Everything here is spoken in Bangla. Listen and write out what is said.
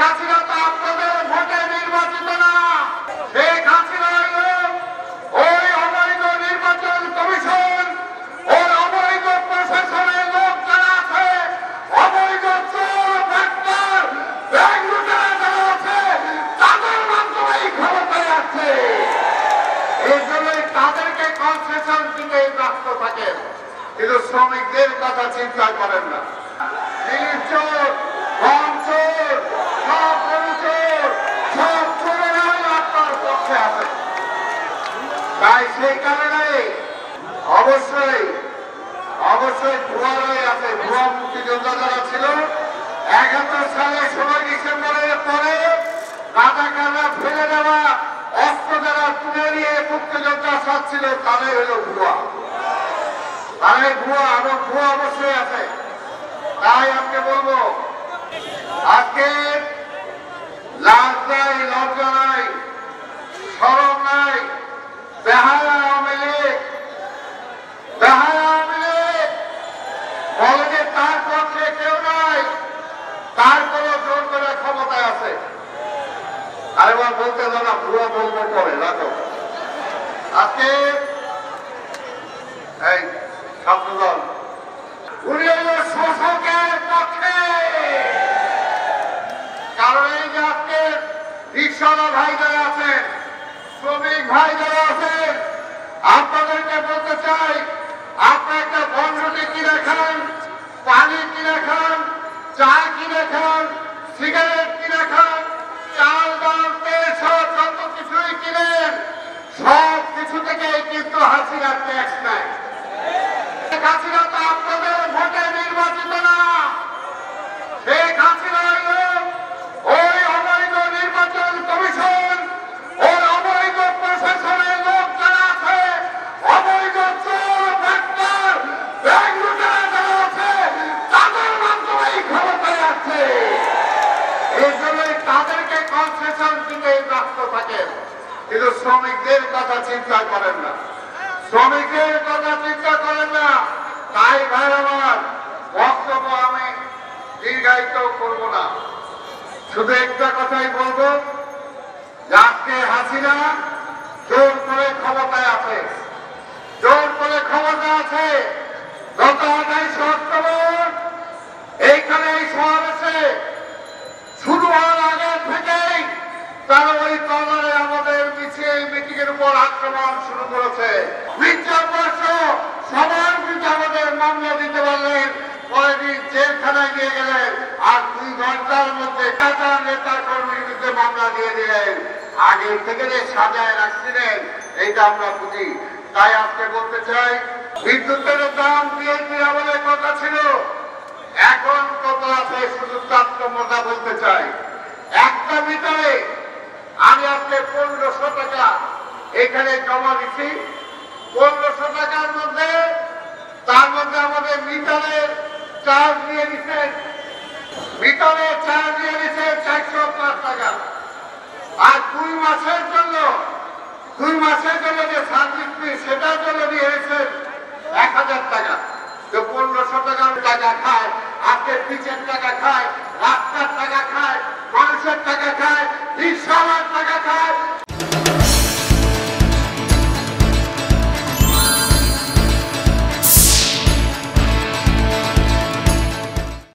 হাসিনা তো আপনাদের ভোটে নির্বাচিত না। শেখ হাসিনা ওই অবৈধ নির্বাচন কমিশন, ওই অবৈধ প্রশাসনের লোক যারা আছে, অবৈধ চোর ডাক্তার ব্যাংক লুটেরা যারা আছে, তাদের মাধ্যমেই ক্ষমতায় আছে। এই জন্যই তাদেরকে কনসেশন দিতে ব্যস্ত থাকেন, কিন্তু শ্রমিকদের কথা চিন্তা করেন না। চোর, কম চোর, সব চোর, সব চোরেরাই আপনার পক্ষে আছে। তাই সেই কারণে অবশ্যই ভুয়া রয়ে আছে। ভুয়া মুক্তিযোদ্ধা যারা ছিল ৭১ সালে ১৬ ডিসেম্বরের পরে রাজাকাররা ফেলে দেওয়া অস্ত্র যারা তুলে নিয়ে মুক্তিযোদ্ধা চাচ্ছিল, তারাই হলো ভুয়া। তারাই ভুয়া এবং ভুয়া অবশ্যই আছে। তাই আজকে বলবো, আজকে লাজ নাই, লজ্জা নাই, শরম নাই, বেহায়া আওয়ামী লীগ বলে যে তার পক্ষে কেউ নাই, তারপরে জোর করে ক্ষমতায় আছে। আরেকবার বলতে না, ভুয়া বলবো পরে রাখো। আজকে এই ছাত্রদল উনি হলো শোষকের পক্ষে। কারণ এই যে আজকে রিক্সাওয়ালা ভাই যারা আছেন, শ্রমিক ভাই যারা আছেন, আপনাদেরকে বলতে চাই, আপনার একটা বনরুটি কিনে খান, পানি কিনে খান, চা কিনে খান, সিগারেট কিনে খান, চাল ডাল তেল সব যত কিছুই কিনেন, সব কিছু থেকে কিন্তু হাসিনার ট্যাক্স নেয়। হাসিনা তো আপনাদের ভোটে নির্বাচিত না। শেখ হাসিনা ওই অবৈধ নির্বাচন কমিশন, ওই অবৈধ প্রশাসনের লোক যারা আছে, অবৈধ চোর ডাক্তার ব্যাংক লুটেরা যারা আছে, তাদের মাধ্যমেই ক্ষমতায় আছে। এই জন্যই তাদেরকে কনসেশন দিতে ব্যস্ত থাকেন, কিন্তু শ্রমিকদের কথা চিন্তা করেন না। শ্রমিকদের কথা চিন্তা করেন না। তাই ভাই আমার বক্তব্য আমি দীর্ঘায়িত করব না, শুধু একটা কথাই বলবো, আজকে হাসিনা জোর করে ক্ষমতায় আছে, জোর করে ক্ষমতা আছে। গত ২৮ অক্টোবর এইখানে এই সমাবেশে শুরু হওয়ার আগে থেকেই তারা ওই তলারে আমাদের মিটিং এর উপর আক্রমণ শুরু করেছে। সবার বিরুদ্ধে আমাদের মামলা দিতে পারলেন, পরের দিন জেলখানায় নিয়ে গেলেন, আর ২ ঘন্টার মধ্যে নেতা কর্মীর বিরুদ্ধে মামলা দিয়ে দিলেন। আগে থেকে যে সাজায় রাখছিলেন, এইটা আমরা বুঝি। তাই আজকে বলতে চাই, বিদ্যুতের দাম বিএনপি আমলের কথা ছিল, এখন কত আছে শুধু তারতম্যটা বলতে চাই। একটা মিটারে আমি আজকে ১৫০০ টাকা এখানে জমা দিচ্ছি। ১৫০০ টাকার মধ্যে তার মধ্যে আমাদের মিটারের চার্জ দিয়ে দিচ্ছেন, মিটারের চার্জ দিয়ে দিচ্ছেন ৪০৫ টাকা। আর ২ মাসের জন্য যে সার্ভিস ফি, সেটার জন্য দিয়ে দিয়েছেন ১০০০ টাকা। তো ১৫০০ টাকা খায়, আজকে পিচের টাকা খায়, রাস্তার টাকা খায়, মানুষের টাকা খায়, রিক্সাওয়ালার টাকা খায়,